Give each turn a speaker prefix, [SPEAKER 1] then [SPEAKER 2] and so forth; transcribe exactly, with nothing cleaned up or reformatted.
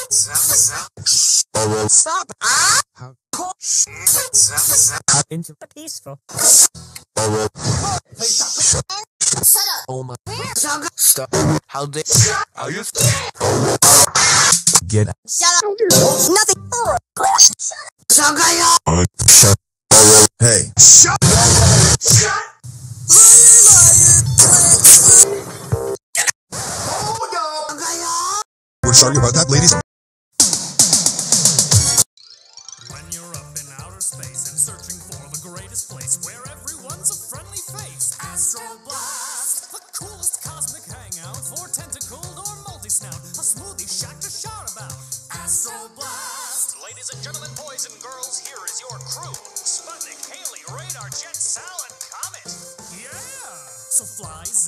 [SPEAKER 1] Stop. How into the peaceful. Shut up. Oh my. Stop. How they. How you. Get. Shut up. Nothing. Shut up. Shut. Hey. Shut. Shut. We're sorry about that, ladies.
[SPEAKER 2] When you're up in outer space and searching for the greatest place where everyone's a friendly face, Astro Blast, the coolest cosmic hangout for tentacled or multi-snout, a smoothie shack to shout about. Astro Blast, ladies and gentlemen, boys and girls, here is your crew: Sputnik, Haley, Radar, Jet, Sal, and Comet. Yeah, so fly.